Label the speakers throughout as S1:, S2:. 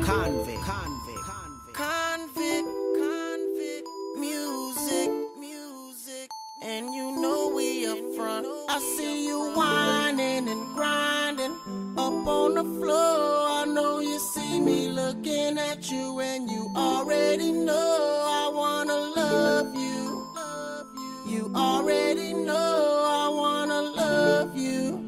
S1: Music, and you know we up front. I see you whining and grinding up on the floor. I know you see me looking at you, and you already know I wanna love you. You already know I wanna love you.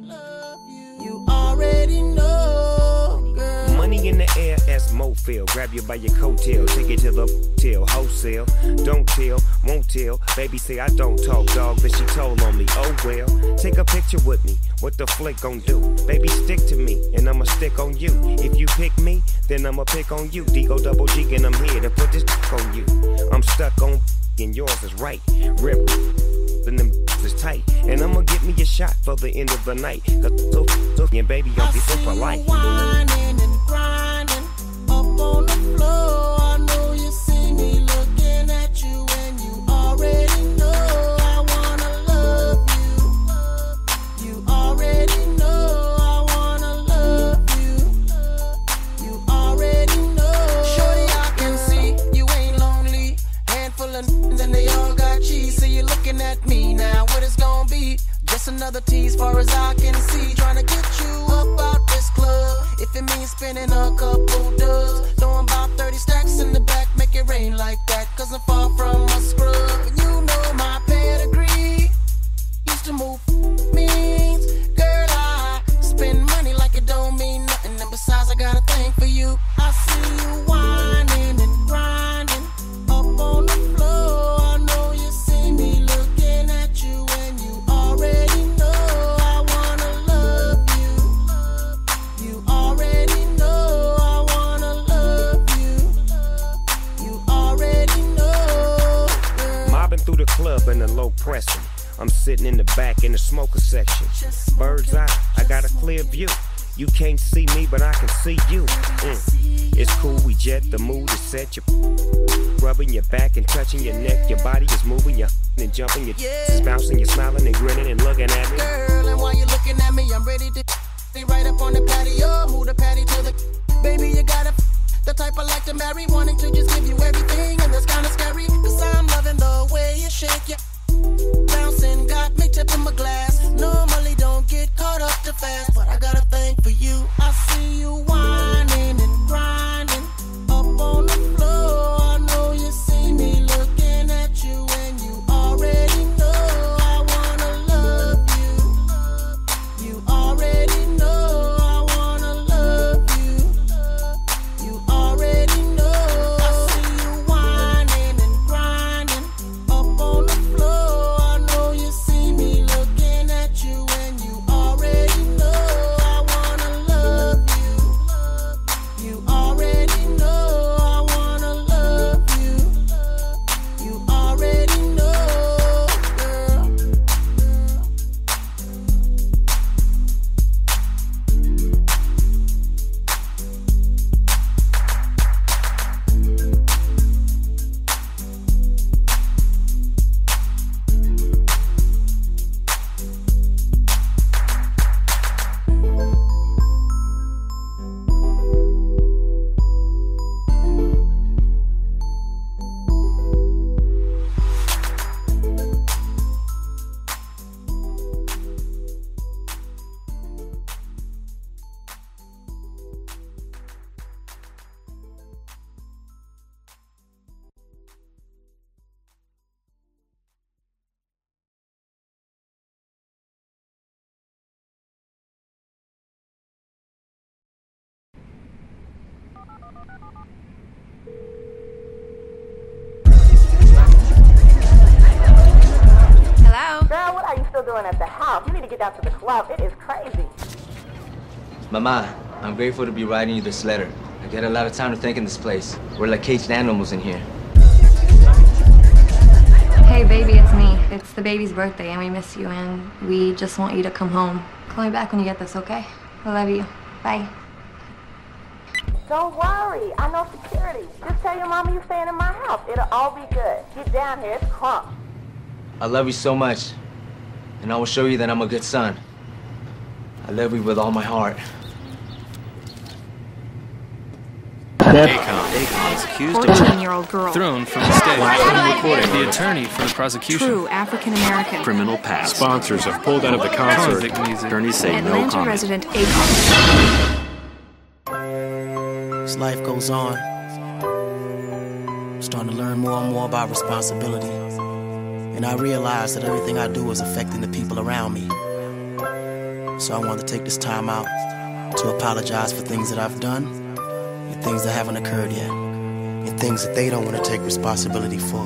S1: You already know, girl.
S2: Money in the air as Mofil. Grab you by your coattail, take it to the till wholesale. Don't tell, won't tell. Baby say I don't talk, dog, but she told on me. Oh well, take a picture with me. What the flick gon' do? Baby, stick to me, and I'ma stick on you. If you pick me, then I'ma pick on you. D-O double G, and I'm here to put this on you. I'm stuck on and yours is right. Rip and them is tight. And I'ma get me a shot for the end of the night. Cause so and baby, I'll be so polite.
S1: Whining and grinding up on the floor. I know you see me looking at you, and you already know I wanna love you. You already know I wanna love you. You already know. Shorty, I can see you ain't lonely. Handful of and they all got cheese. So you're looking at me now. What it's gonna be? Just another tease, far as I can see. Trying to get you up out this club. If it means spending a couple dubs, throwing about 30 stacks in the back, make it rain like that. Cause I'm far from a scrub. And you know my pedigree. Used to move means. Girl, I spend money like it don't mean nothing. And besides, I got a thing for you. I see you whining and grinding up on the floor. I know you see me looking at you, and you already know I wanna love you. You already know I wanna love you. You already know, girl.
S2: Mobbing through the club in the low pressing. I'm sitting in the back in the smoker section. Bird's eye, I got a clear view. You can't see me, but I can see you. It's cool, we jet, the mood is set. You're rubbing your back and touching your neck. Your body is moving, you're and jumping. You're bouncing, you're smiling and grinning and looking at me.
S1: Girl, and while you're looking at me, I'm ready to be right up on the patio. Move the patty to the baby, you got the type I like to marry. Wanting to just give you everything, and that's kinda scary. Cause I'm loving the way you shake your bouncing, got me tipping my glass. Normally don't get caught up too fast, but I got a thing for you. I see you whining and grinding up on the floor. I know you see me looking at you, and you already know I wanna love you. You already know I wanna love you. You already know. I see you whining and grinding up on the floor. I know you see me looking at you, and you already know I wanna love you. You already know I wanna love you. You already know, girl.
S3: Hello?
S4: Girl, what are you still doing at the house? You need to get down to the club. It is crazy.
S5: Mama, I'm grateful to be writing you this letter. I get a lot of time to think in this place. We're like caged animals in here.
S3: Hey, baby, it's me. It's the baby's birthday, and we miss you, and we just want you to come home. Call me back when you get this, okay? I love you. Bye.
S4: Don't worry. I know security. Just tell your mama you're staying in my house. It'll all be good. Get down here. It's crunk.
S5: I love you so much, and I will show you that I'm a good son. I love you with all my heart.
S6: Akon is accused of
S7: 14-year-old girl.
S6: thrown from the stage. The attorney for the prosecution.
S7: True African-American.
S6: Criminal past.
S8: Sponsors have pulled out of the concert.
S6: Music.
S8: Attorneys say no
S7: Atlanta
S8: comment.
S7: resident Akon.
S1: As life goes on, I'm starting to learn more and more about responsibility. And I realize that everything I do is affecting the people around me. So I want to take this time out to apologize for things that I've done and things that haven't occurred yet, and things that they don't want to take responsibility for.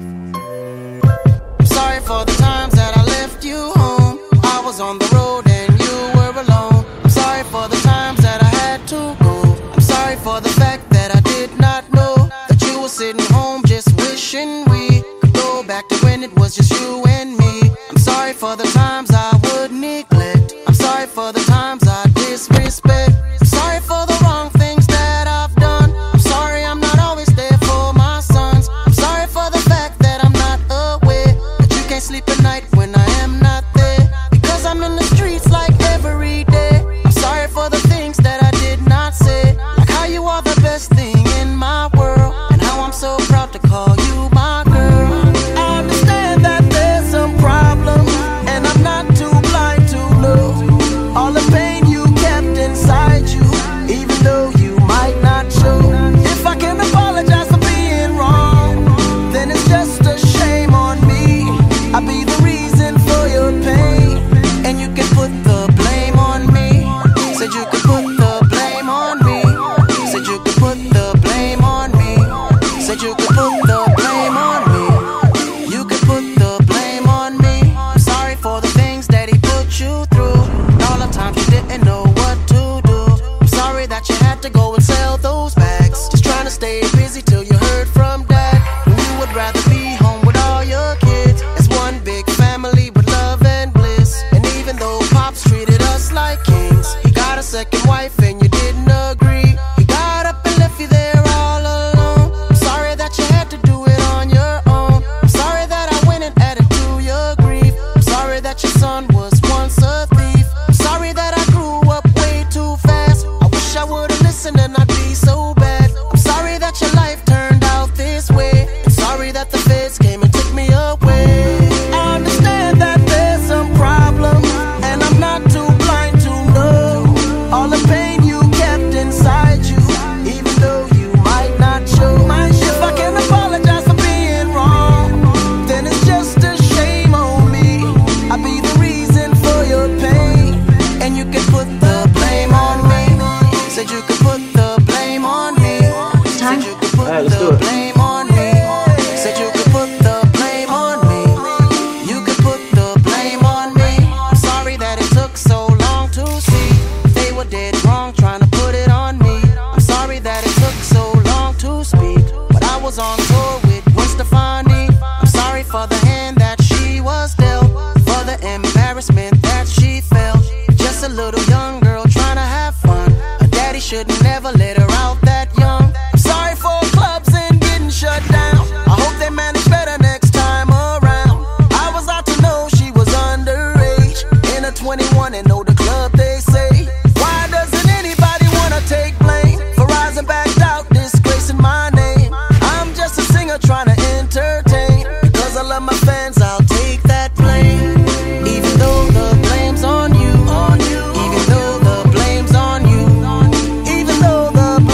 S1: I'm sorry for the times that I left you home. I was on the road and you were alone. I'm sorry for the times that I had to go. I'm sorry for the fact that I did not know that you were sitting home just wishing we could go back to when it was just you and me. I'm sorry for the times I would neglect. I'm sorry for the times I disrespect. I'm sorry for the wrong things that I've done. I'm sorry I'm not always there for my sons. I'm sorry for the fact that I'm not aware that you can't sleep at night when I am not there, because I'm in the streets like every day. I'm sorry for the things that I did not say, like how you are the best thing in my world, and how I'm so proud to call you my girl. I understand that there's some problems, and I'm not too blind to know all the pain you kept inside you, even though you might not show. If I can apologize for being wrong, then it's just a shame on me. I'll be the reason for your pain, and you can put the blame on me. Said you could put the blame on me. Said you could put the blame on me. Said you could put the blame on me. You could put the blame on me. I'm sorry for the things that he put you through, and all the times you didn't know what to do. I'm sorry that you had to go and sell those bags, just trying to stay busy till you heard from dad, when you would rather be home with all your kids as one big family with love and bliss. And even though Pops treated us like kings, he got a second wife and you didn't agree. He got up and left you there all alone. I'm sorry that you had to do it on your own. I'm sorry that I went and added to your grief. I'm sorry that your son was once a thief. I'm sorry that I grew up way too fast. I wish I would've listened and I'd be so bad. I'm sorry that your life turned out this way. I'm sorry that the feds came and took me away. I understand that there's some problems, and I'm not too blind to know all the pain you kept inside you, even though you might not show. If I can apologize for being wrong, then it's just a shame on me. I'll be the reason for your pain, and you can put the blame on me. Said you could put the blame on me. Said you could put the blame on me. Said you could put the blame on me. You could put the blame on me. I'm sorry that it took so long to see they were dead wrong trying to put it on me. I'm sorry that it took so long to speak, but I was on tour with Gwen Stefani. I'm sorry for the hand that she was dealt, for the embarrassment that she felt. Just a little young girl trying to have fun. Her daddy should never let her out that young. I'm sorry for clubs and getting shut down. I hope they manage better next time around. I was out to know she was underage, in a 21 and know the club they say. Why doesn't anybody wanna take blame for rising back out, disgracing my name? I'm just a singer trying to entertain. Because I love my fans, I'll take that blame. Even though the blame's on you, even though the blame's on you, even though the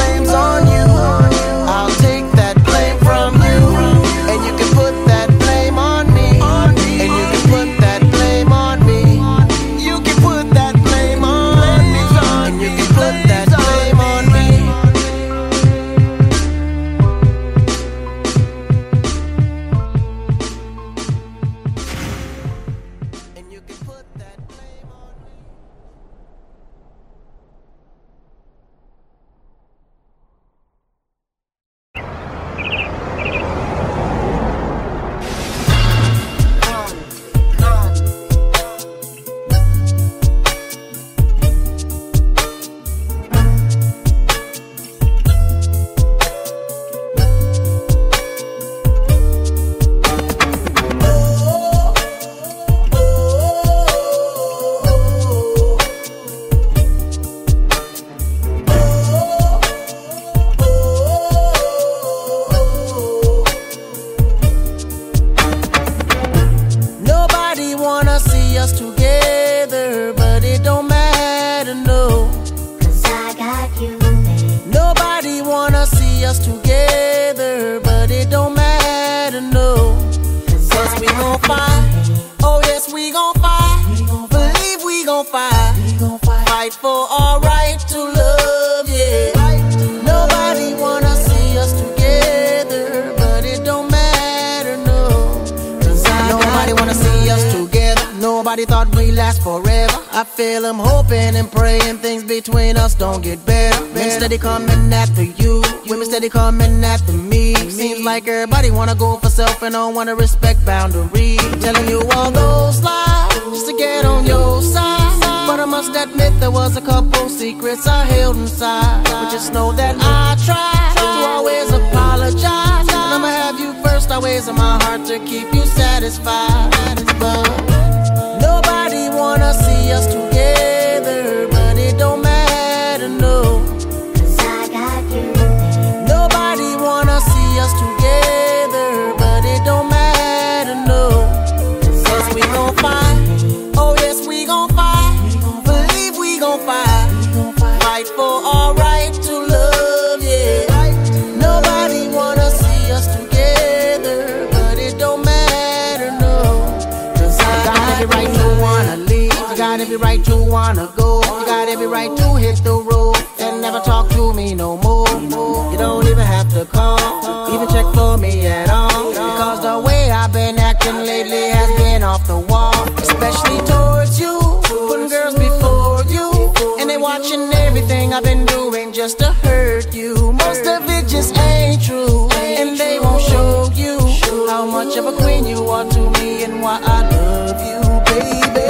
S1: see us together, but it don't matter, no. Cause we gon' fight, oh yes we gon' fight. Believe we gon' fight, fight for our right to love, yeah. Nobody wanna see us together, but it don't matter, no. Cause nobody wanna see us together. Nobody thought we'd last forever. I feel I'm hoping and praying things between us don't get better. Men steady coming after you, women steady coming after me. Seems like everybody wanna go for self and don't wanna respect boundaries. Telling you all those lies just to get on your side. But I must admit there was a couple secrets I held inside. But just know that I try to always apologize. And I'ma have you first always in my heart to keep you satisfied. But nobody wanna see us together, but it don't matter, no. Cause I got you. Nobody wanna see us together, but it don't matter, no. Cause we gon' fight, oh yes we gon' fight. Believe we gon' fight, fight for our right to love, yeah. Nobody wanna see us together, but it don't matter, no. Cause I got every right to wanna leave, you got every right to wanna go, you got every right to hit the road and never talk to me no more. You don't even have to call, even check for me at all, because the way I've been acting lately has been off the wall. Especially towards you, putting girls before you, and they watching everything I've been doing just to hurt you. Most of it just ain't true, and they won't show you how much of a queen you are to me and why I love you, baby.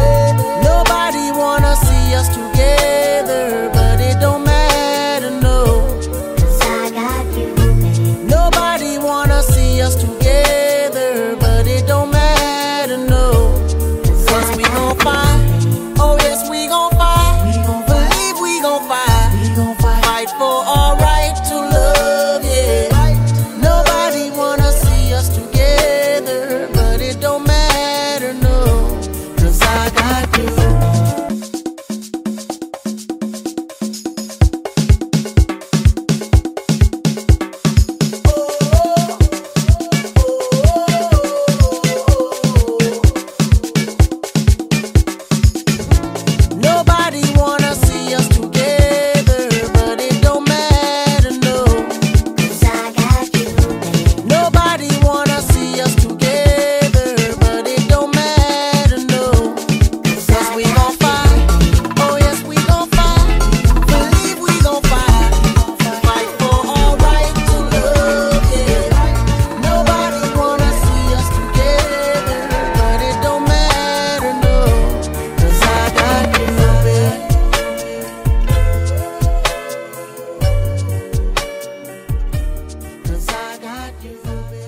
S1: Nobody wanna see us together, but it don't matter, no. Cause I got you. Nobody wanna see us together, but it don't matter, no. Cause we gon' fight, oh yes we gon' fight. Believe we gon' fight, fight for our right to love, yeah. Nobody wanna see us together, but it don't matter, no. Cause I got you. Nobody wanna see us together, but it don't matter, no. Cause I got you. Nobody wanna see us together, but it don't matter, no. Cause we gon' fight, oh yes we gon' fight. Believe we gon' fight, fight for our right to love, yeah. Nobody wanna see us together, but it don't matter, no. Cause I got you, baby. Cause I got you, baby.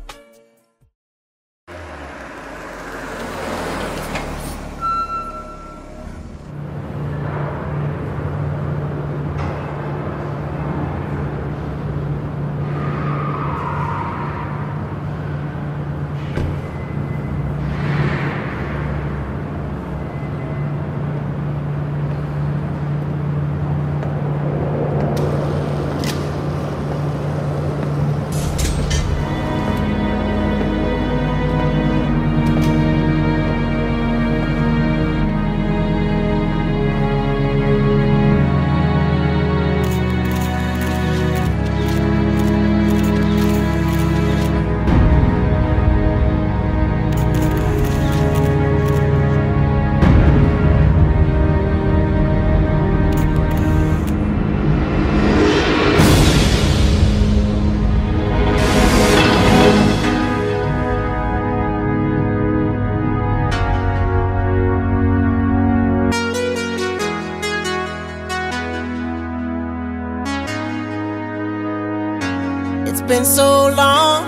S1: It's been so long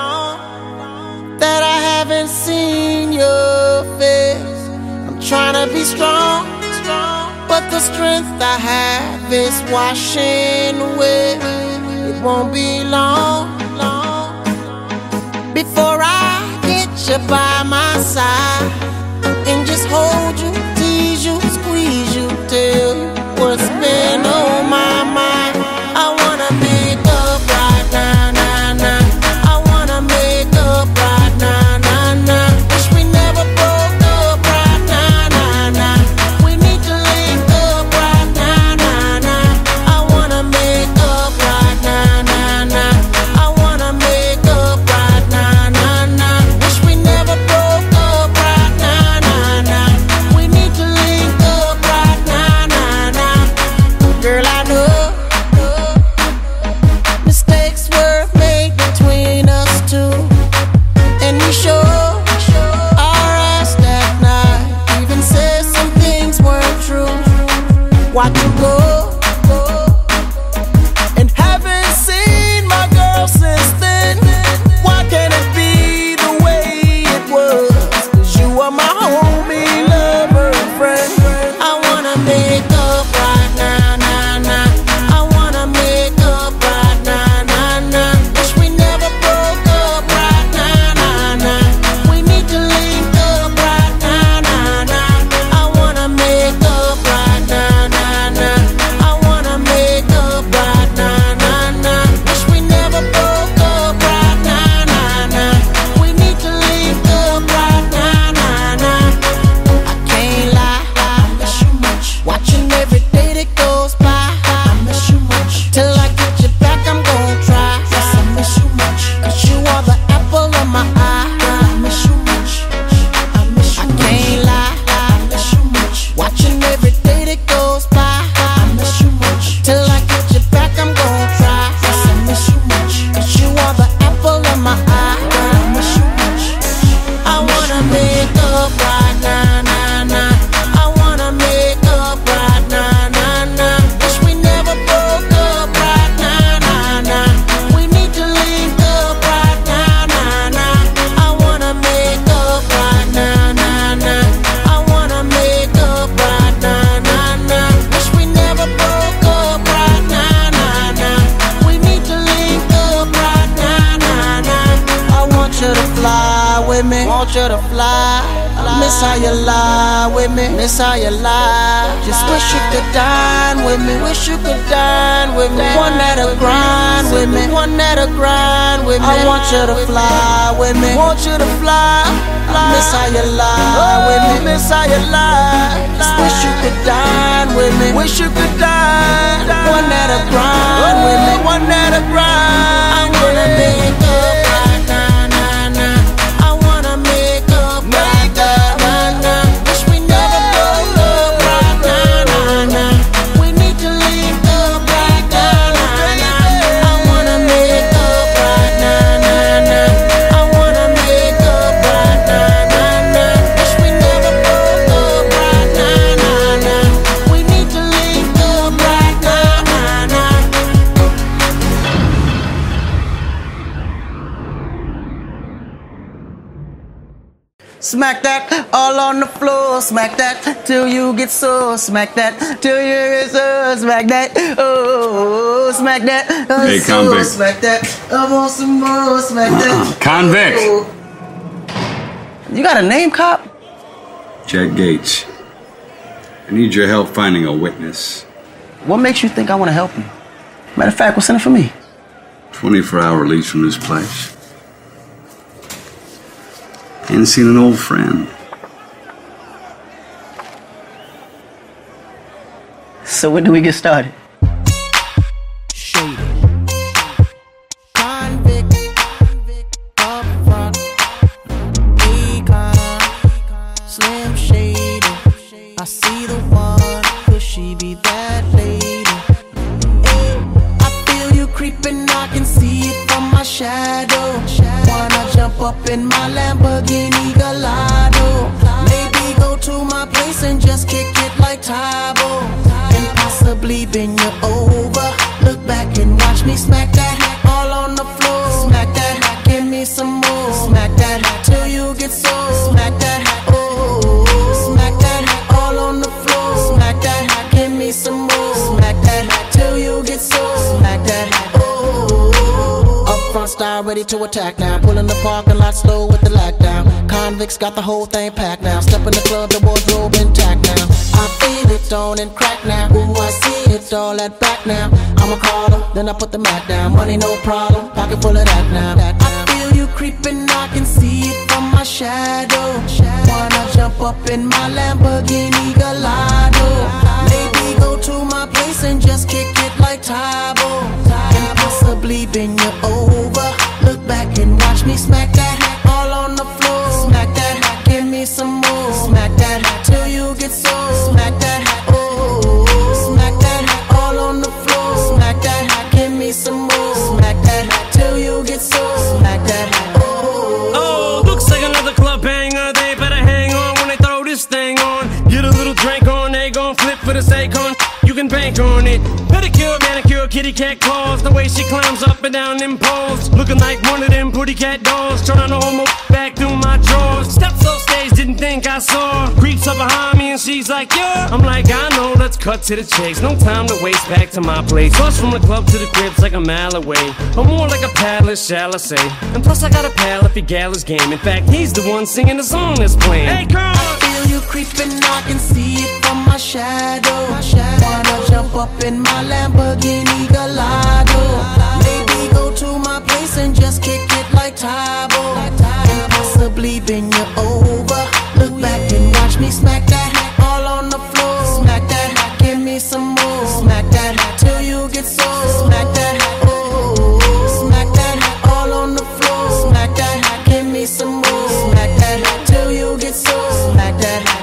S1: that I haven't seen your face. I'm trying to be strong, but the strength I have is washing away. It won't be long before I get you by my side and just hold you, tease you, squeeze you, tell you what's been on my mind. I wanna be done. want you to fly. Miss how you lie with me, miss how you lie. Just wish you could dine with me, wish you could dine with me. One that'll grind with me, one that'll grind with me. I want you to fly with me, want you to fly. Miss how you lie with me, miss how you lie. Just wish you could dine with me, wish you could dine. One that'll grind with me, one that'll grind. I wanna make up right now, nah, nah. I wanna make up right now, nah, nah. Wish we never broke up right now, nah, nah. We need to link up right now, nah, nah. I wanna make up right now, nah, nah. I wanna make up right now, nah, nah. Wish we never broke up right now, nah, nah. We need to link up right now, nah, nah. Smack that all on the floor, smack that till you get sore, smack that till you get sore, smack that, oh, smack that,
S9: Hey,
S1: so,
S9: convict.
S1: smack that, I want some more, smack that.
S9: Convict.
S1: Oh. You got a name, cop?
S9: Jack Gates. I need your help finding a witness.
S1: What makes you think I want to help you? Matter of fact, what's in it for me?
S9: 24-hour release from this place. Ain't seen an old friend.
S1: So when do we get started? Convict, up front, decline, Slim Shady. I see the one, could she be that lady? I feel you creeping, I can see it from my shadow. Wanna jump up in my Lamborghini Gallardo? Maybe go to my place and just kick it like Tybo, and possibly bend you over. Look back and watch me smack that all on the floor. Smack that, give me some more. Smack that till you get sore. Smack that, oh, smack that all on the floor. Smack that, give me some more. Smack that till you get sore. Smack that, oh. Up front style, ready to attack now. Pulling the parking lot slow with the lockdown. Convicts got the whole thing packed now. Step in the club, the wardrobe intact now. I feel it on and crack now. Ooh, I see it all at back now. I'm a caller, then I put the mat down. Money no problem, pocket full of that now. I feel you creeping, I can see it from my shadow. Wanna jump up in my Lamborghini Gallardo? Maybe go to my place and just kick it like Tybo, and possibly bend you over. Look back and watch me smack that all on the floor. Smack that, give me some more. Smack that till you get sore. Smack that, oh, smack that all on the floor. Smack that, give me some more. Smack that till you get sore. Smack that, oh.
S10: Oh, looks like another club banger. They better hang on when they throw this thing on. Get a little drink on, they gon' flip for the Akon. You can bank on it. Pedicure, manicure, kitty cat claws. The way she climbs up and down them poles, looking like one of them pretty cat dolls. Trying to hold my back through my drawers. Steps off stage, didn't think I saw. Creeps up behind me and she's like, yeah. I'm like, I know, let's cut to the chase. No time to waste, back to my place. Bus from the club to the crib's like a mile away, or more like a palace, shall I say. And plus I got a pal if he gal is game. In fact, he's the one singing the song that's playing. Hey girl,
S1: I feel you creeping, I can see it from my shadow. Wanna jump up in my Lamborghini Gallardo? Maybe go to my place and just kick it like Tybo, and possibly bend you over. Look back and watch me smack that all on the floor. Smack that, give me some more. Smack that till you get sore. Smack that, oh, smack that all on the floor. Smack that, give me some more. Smack that till you get sore. Smack that,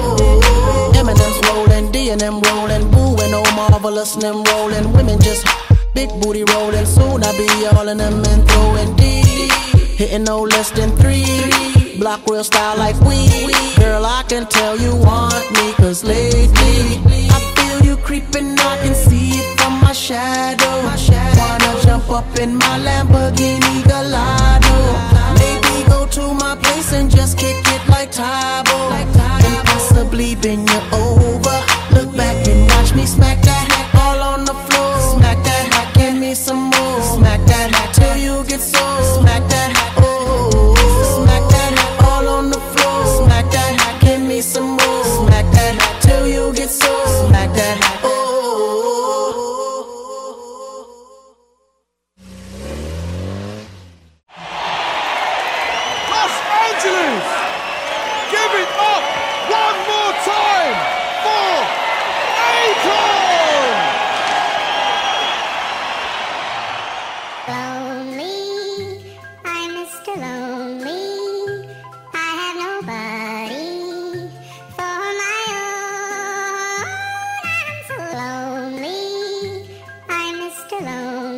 S1: oh. Eminem's rolling, D&M rolling, Boo and Oh Marvelous and them rolling. Women just big booty rolling. Soon I be all in them and throwing D, hitting no less than 3. Block real style like we. Girl, I can tell you want me, cause lately I feel you creeping, I can see it from my shadow. Wanna jump up in my Lamborghini Gallardo? Maybe go to my place and just kick it like Tybo, and possibly bend you over. Look back and watch me smack that all on the floor. Smack that, give me some more. Smack that till you get sore. Smack that, oh, smack that all on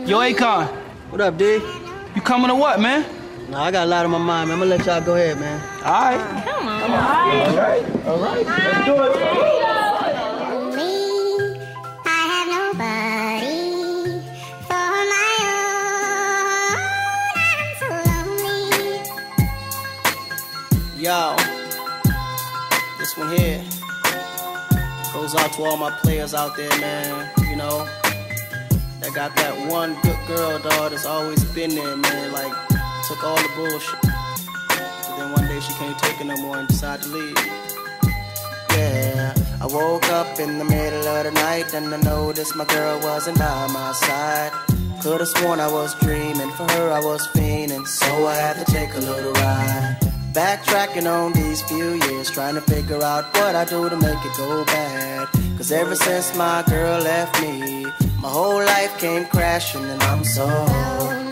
S11: Yo, Akon.
S12: What up, D?
S11: You coming or what, man?
S12: Nah, I got a lot on my mind, man. I'm gonna let y'all go ahead, man.
S11: All right.
S7: Come on.
S11: All right. Let's do it.
S12: Yo, this one here goes out to all my players out there, man. You know, that got that one good girl, dog, that's always been there, man. Like, took all the bullshit. But then one day she can't take it no more and decided to leave. Yeah, I woke up in the middle of the night and I noticed my girl wasn't by my side. Could've sworn I was dreaming, for her I was fiending, so I had to take a little ride. Backtracking on these few years, trying to figure out what I do to make it go bad. Cause ever since my girl left me, my whole life came crashing and I'm so lonely,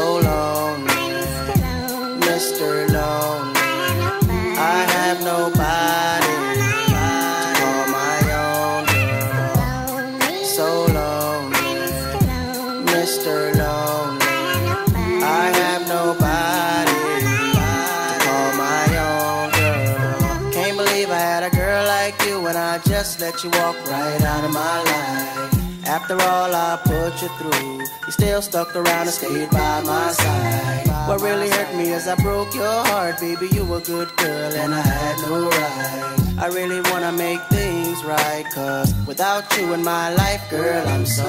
S12: Mr. Lonely. I have nobody to call my own girl. So lonely, Mr. Lonely. I have nobody to call my own girl. Can't believe I had a girl like you and I just let you walk right out of my life. After all I put you through, you still stuck around and stayed by my side. What really hurt me is I broke your heart, baby, you a good girl and I had no right. I really wanna make things right, cause without you in my life, girl, I'm so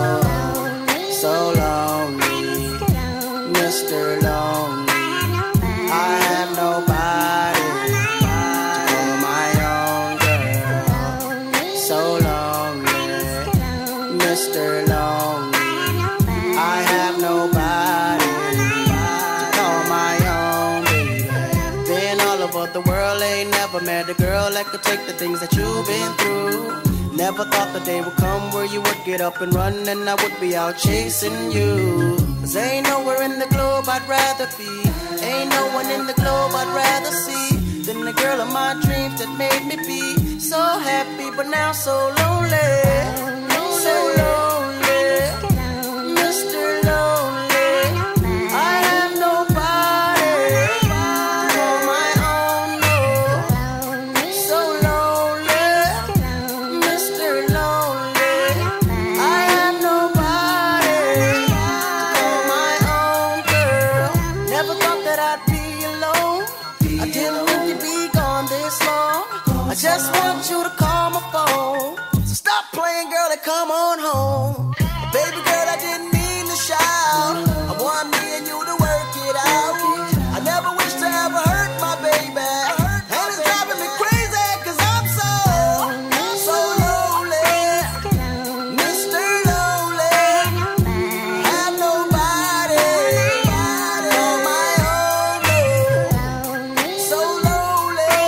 S12: lonely, Mr. Lonely. I have nobody to call my own girl. So lonely, Mr. Lonely. I have nobody to call my own baby. Been all over the world, ain't never met a girl that could take the things that you've been through. Never thought the day would come where you would get up and run and I would be out chasing you. Cause ain't nowhere in the globe I'd rather be, ain't no one in the globe I'd rather see than the girl of my dreams that made me be so happy but now so lonely. So lonely, Mr. Lonely. I have nobody to call my own, no. So lonely, Mr. Lonely. I have nobody to call my own girl. Never thought that I'd be alone. I didn't think you'd be gone this long. I just want you to call my phone. So stop playing, girl, and come on home. Baby girl, I didn't mean to shout. I want me and you to work it out. I never wish to ever hurt my baby, and it's driving me crazy cause I'm so lonely, Mr. Lonely. Have nobody on my own, no. So lonely,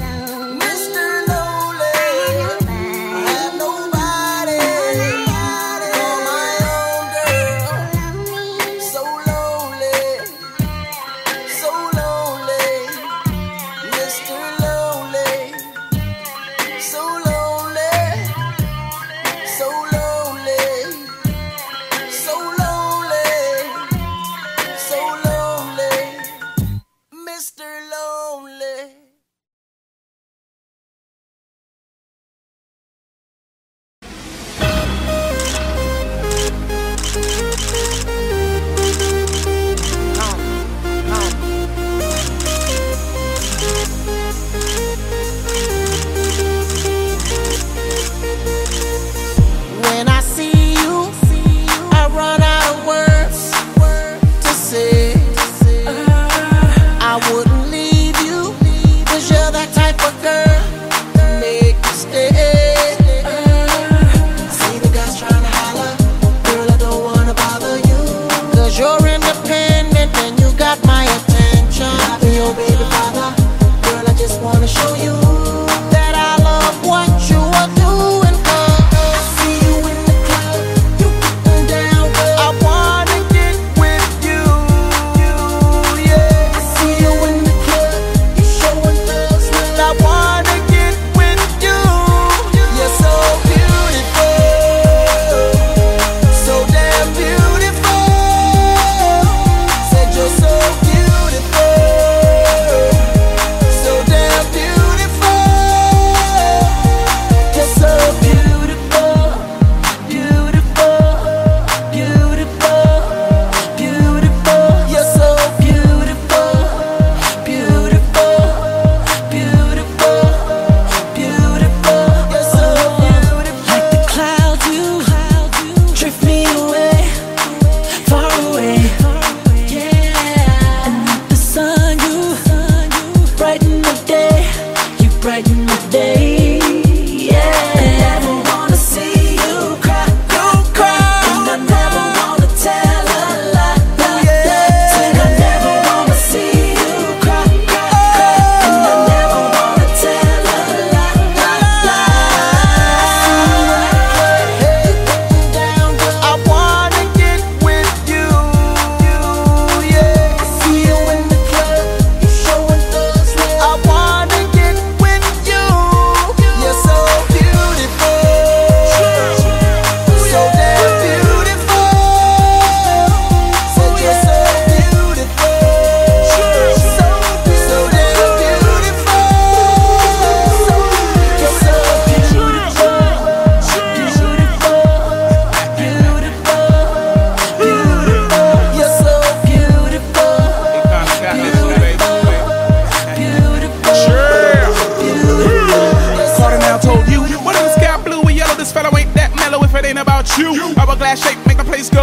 S12: Mr. Lonely. I have nobody to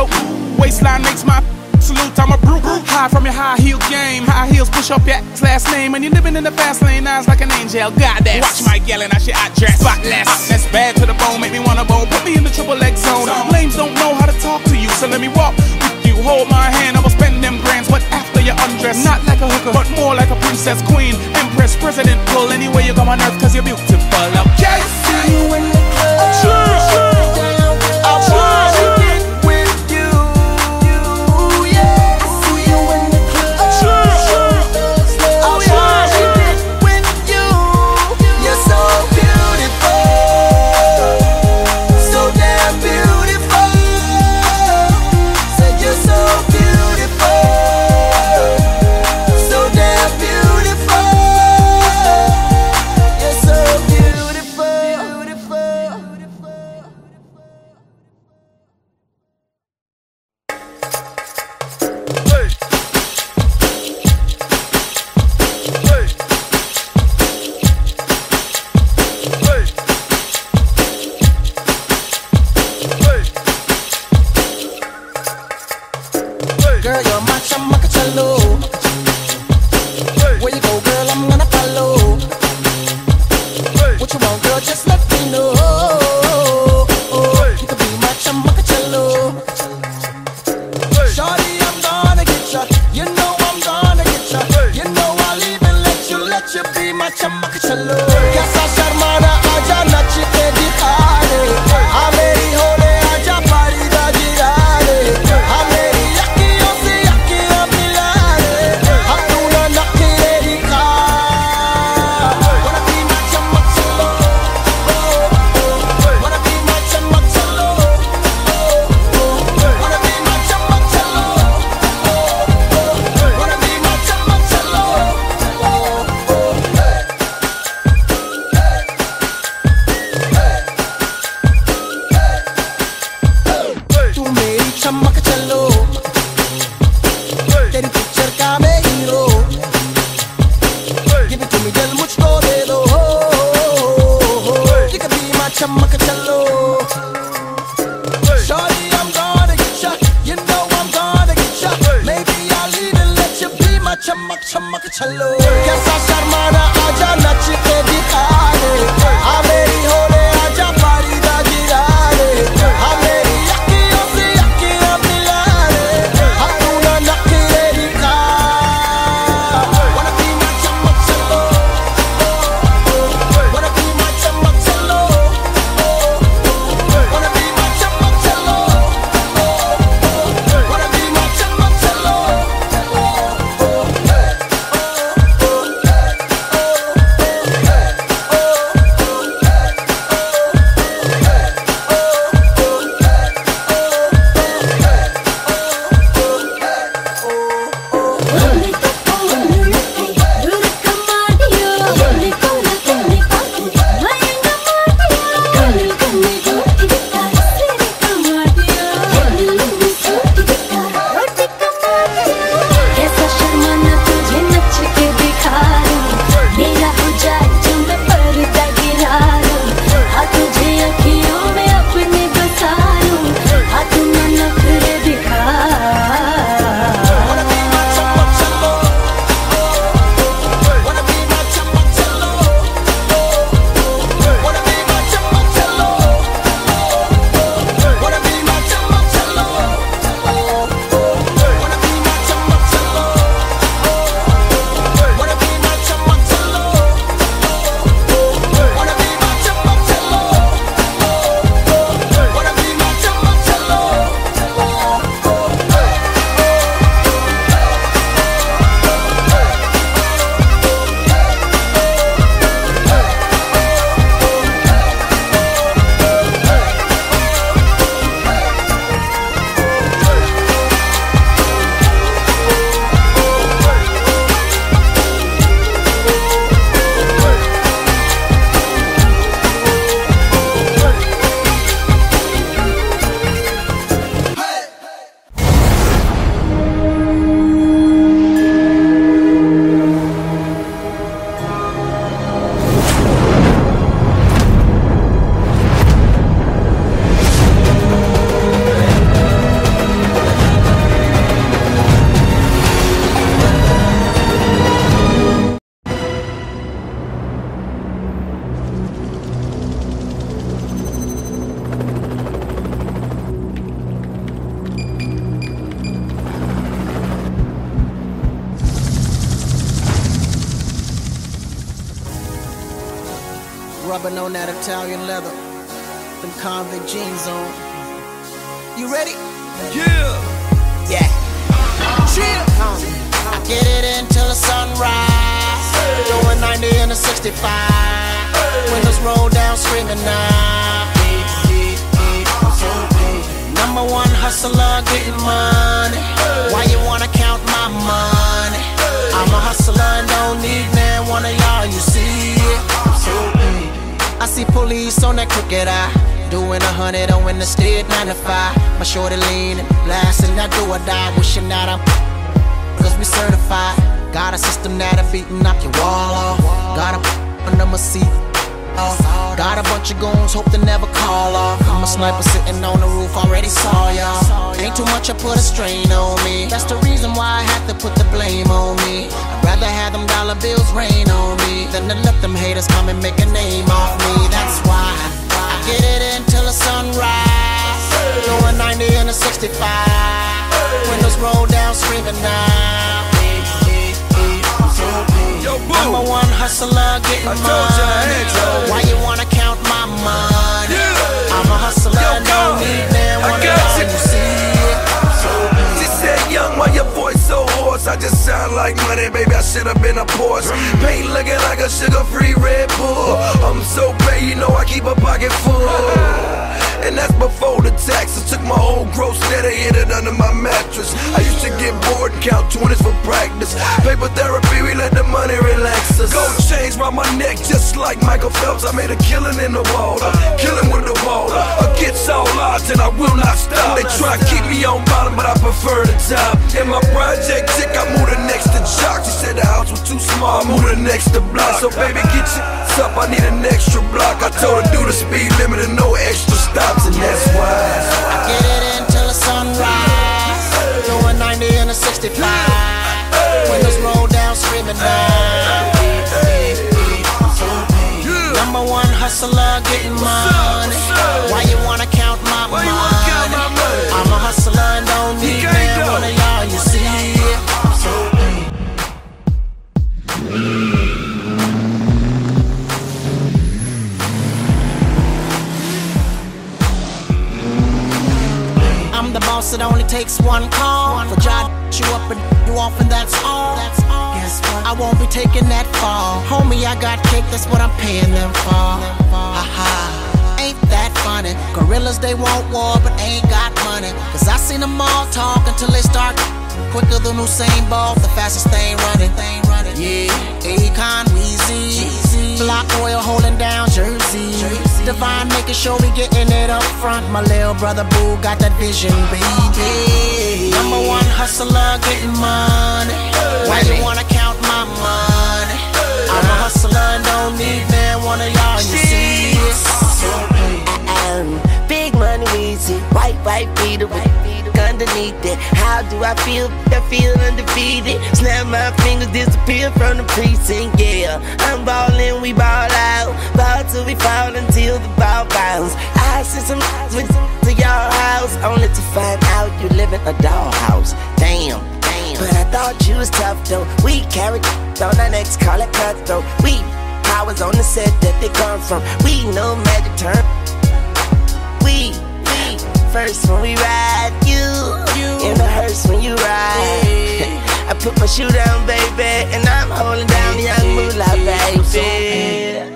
S13: dope. Waistline makes my salute, I'm a brute. High from your high heel game. High heels push up your last name. And you're living in the fast lane, eyes like an angel. Goddess. Watch my gal and I shit I dress spotless. That's bad to the bone, make me wanna bone. Put me in the triple X zone. Lames don't know how to talk to you, so let me walk with you. Hold my hand, I will spend them grands. But after you undress, not like a hooker, but more like a princess, queen, empress, president. Pull anywhere you come on earth, cause you're beautiful. Okay?
S12: See you in the club. rubbing on that Italian leather. Them convict jeans on. You ready? Yeah. Chill. I get it until the sunrise. Doing 90 in a 65. Windows roll down, screaming now. Number one hustler, getting money. Why you wanna count my money? I'm a hustler and don't need man one of y'all, you see it. I see police on that crooked eye, doing 100 on in the state 95. My shorty leaning, blasting that do or die, wishing that I'm cause we certified. Got a system that'll beat and knock your wall off. Got a under my seat. Got a bunch of goons, hope they never call off. I'm a sniper sitting on the roof, already saw y'all. Ain't too much, I put a strain on me. That's the reason why I had to put the blame on me. I'd rather have them dollar bills rain on me than to let them haters come and make a name off me. That's why I get it until the sunrise. Going 90 in a 65. Windows roll down, screaming now. Number one hustler, getting money. Why you wanna count my money? I'm a hustler, don't need man one of y'all, you see it.
S14: She said, young, why your voice so hoarse? I just sound like money, baby, I should've been a Porsche. Paint looking like a sugar-free Red Bull. I'm so paid, you know I keep a pocket full. And that's before the taxes. Took my whole gross net and hid it under my mattress. I used to get bored and count 20s for practice. Paper therapy, we let the money relax us. Gold chains round my neck just like Michael Phelps. I made a killing in the water, killing with the water. Against all odds and I will not stop. They try to keep me on bottom but I prefer the top. In my project chick, I moved her next to Jock. She said the house was too small, I moved her next to Block. So baby get your up, I need an extra block. I told her do the speed limit and no extra stops. And that's why
S12: I get it until the sunrise. Doing 90 in a 65. Windows roll down, screaming now. Number one hustler, getting money. Why you wanna count my money? I'm a hustler and don't need man one of y'all, you see it. I'm the boss, it only takes one call. For job you up and you off and that's all. Guess what? I won't be taking that fall. Homie, I got cake, that's what I'm paying them for. Haha, ain't that funny? Gorillas, they want war, but ain't got money. Cause I seen them all talk until they start quicker than Usain Bolt, the fastest thing running. Yeah, Akon, Weezy, Block Royal holding down Jersey. Divine making sure we getting it up front. My little brother Boo got that vision, baby. Number one hustler, getting money. Why you wanna count my money? I'm a hustler and don't need man one of y'all, you see it.
S15: Big money, Weezy, white beater with underneath it. How do I feel? I feel undefeated. Snap my fingers, disappear from the precinct. Yeah, I'm ballin', we ball out. Ball till we fall until the ball bounce. I sent some to your house, only to find out you live in a dollhouse. Damn. But I thought you was tough though. We carry on our necks, call it cutthroat. We powers on the set that they come from. We know magic turn. We first when we ride, you in the hearse when you ride. I put my shoe down, baby, and I'm holding down the young moolah, baby.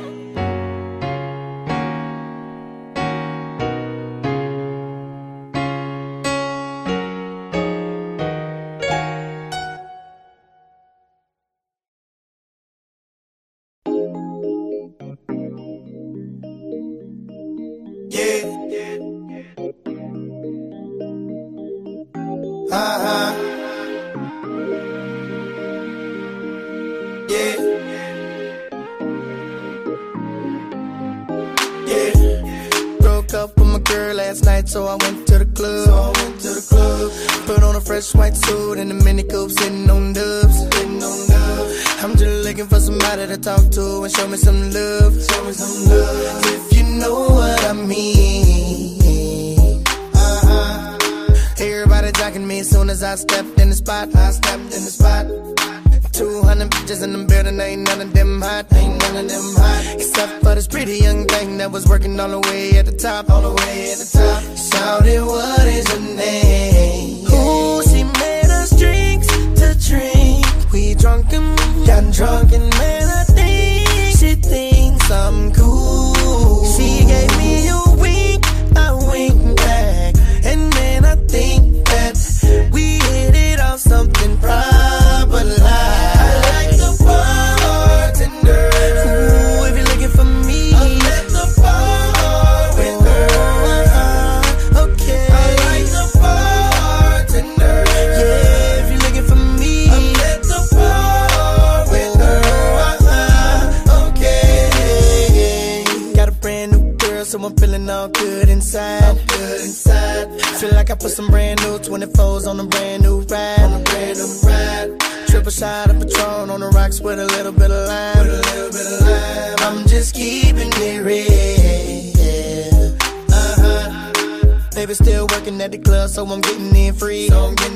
S12: So I went to the club. Put on a fresh white suit and a mini coupe, sitting on dubs. I'm just looking for somebody to talk to and show me some love. If you know what I mean. Everybody jocking me as soon as I stepped in the spot. 200 bitches in the building, ain't none of them hot, ain't none of them hot. Except for this pretty young thing that was working all the way at the top, all the way at the top. Shouted, what is your name? Ooh, she made us drinks to drink. We drunk and got drunk and man, I think she thinks I'm cool. She gave me a wink, I winked back, and man, I think that we hit it off something proper like. I like the bartender. Ooh, if you're looking for me, I'm at the bar with her. Okay. I like the bartender. Yeah, if you're looking for me, I'm at the bar with her. Okay. Got a brand new girl, so I'm feeling all good inside. I'm good inside. Feel like I put some brand new 24s on a brand new ride. On a brand new ride. Triple shot of Patron on the rocks with a little bit of lime. With a little bit of lime. I'm just keeping it real. Baby still working at the club, so I'm getting in free.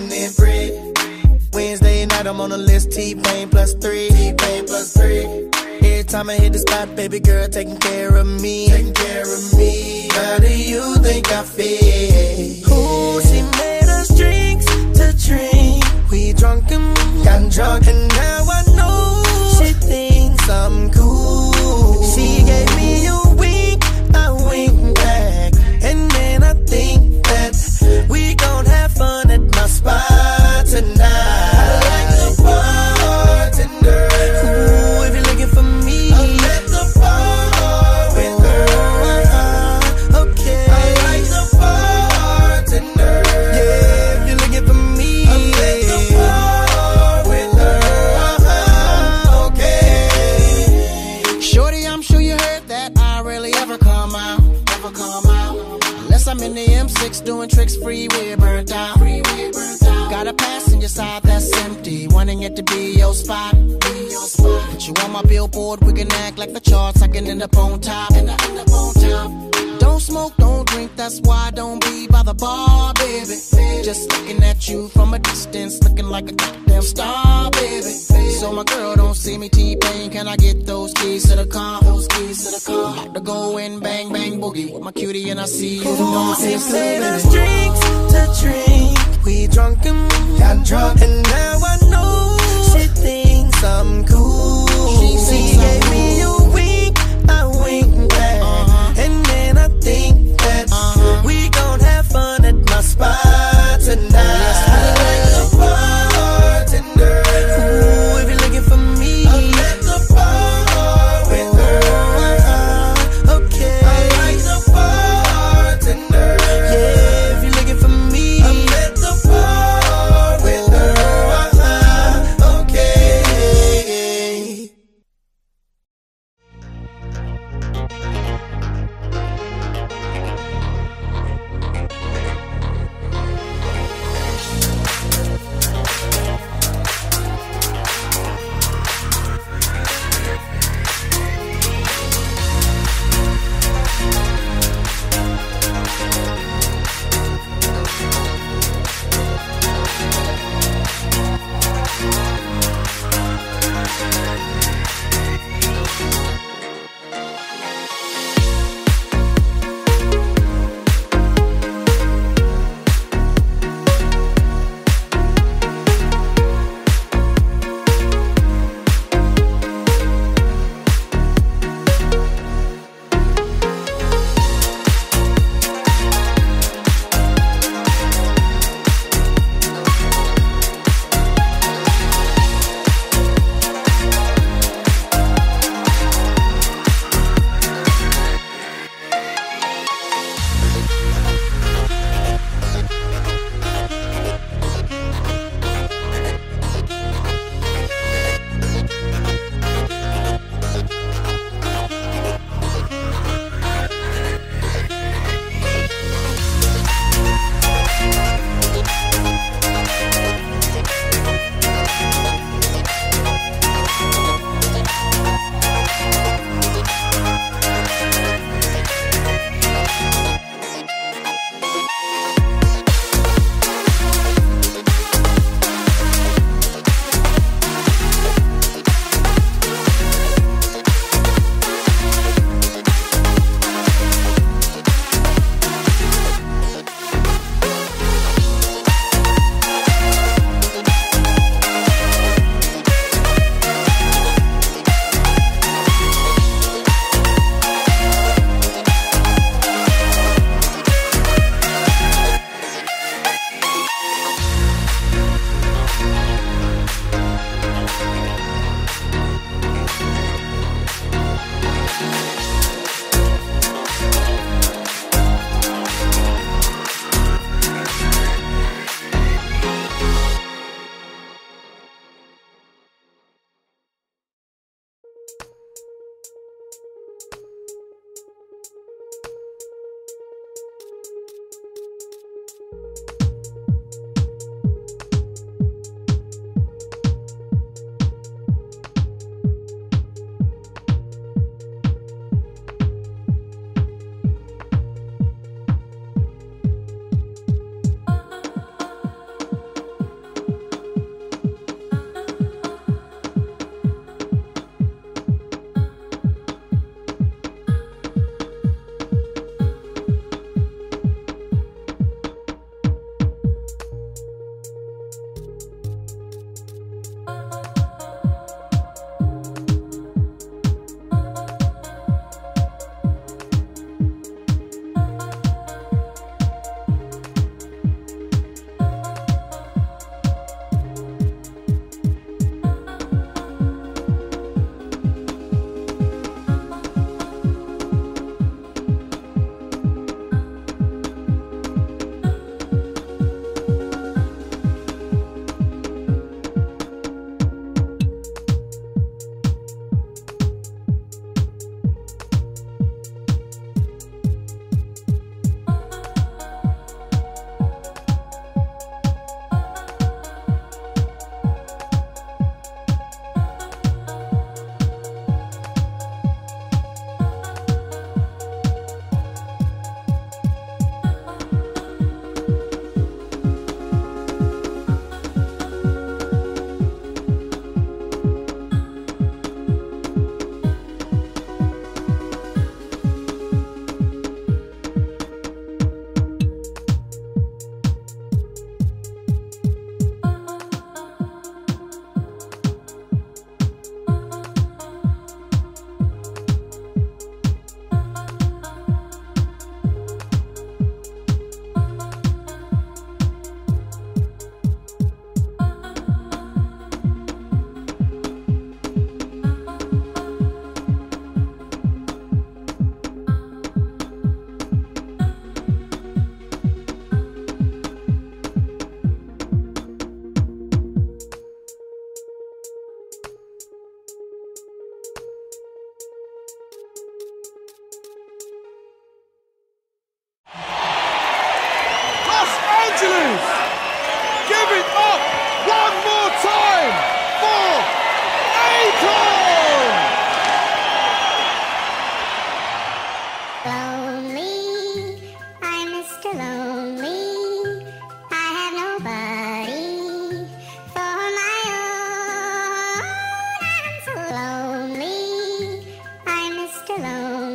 S12: Wednesday night I'm on the list, T-Pain plus 3. T-Pain plus 3. Every time I hit the spot, baby girl taking care of me. Taking care of me. How do you think I feel? Ooh, she made us drinks to drink. We drunk and got drunk, and now I know she thinks I'm cool. She gave me a wink, I winked back, and then I think that we gon' have fun at my spot tonight. I like the bartender. Ooh, if you're looking for me, I'm at the bar with her. Okay. I like the bartender. Yeah, if you're looking for me, I'm at the bar with her. Okay. Shorty, I'm sure you heard that I rarely ever come out. Never come out. Unless I'm in the M6 doing tricks, freeway burnt out. Got a passenger side that's empty, wanting it to be your spot. Put you on my billboard, we can act like the charts, I can end up on top. Don't smoke, don't drink, that's why I don't be by the bar, baby. Just looking at you from a distance, looking like a goddamn star, baby. So my girl don't see me T-Pain, can I get those keys to the car? Those keys to the car. About to go in, bang, bang, boogie with my cutie and I see you tomorrow. She made us drinks to drink. We drunk and got drunk, and now I know she thinks I'm cool. She gave me a wink, I winked back, and then I think that we gon' have fun at my spot tonight. I like the bartender. Ooh, if you're looking for me, I'm at the bar with her. Okay. I like the bartender. Yeah, if you're looking for me, I'm at the bar with her.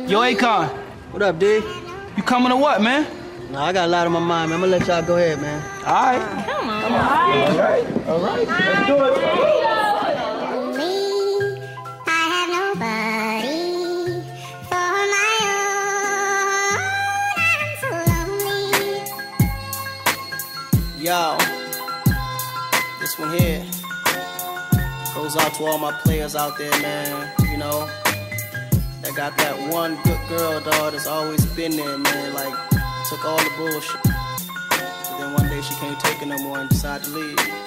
S11: Yo, Akon.
S16: What up, D?
S11: You coming to what, man?
S16: No, I got a lot on my mind, man. I'm gonna let y'all go ahead, man.
S11: All right.
S7: Come on.
S11: All right. Let's do it.
S16: Yo, this one here goes out to all my players out there, man. You know, that got that one good girl, dog, that's always been there, man. Like, took all the bullshit. But then one day she can't take it no more and decided to leave.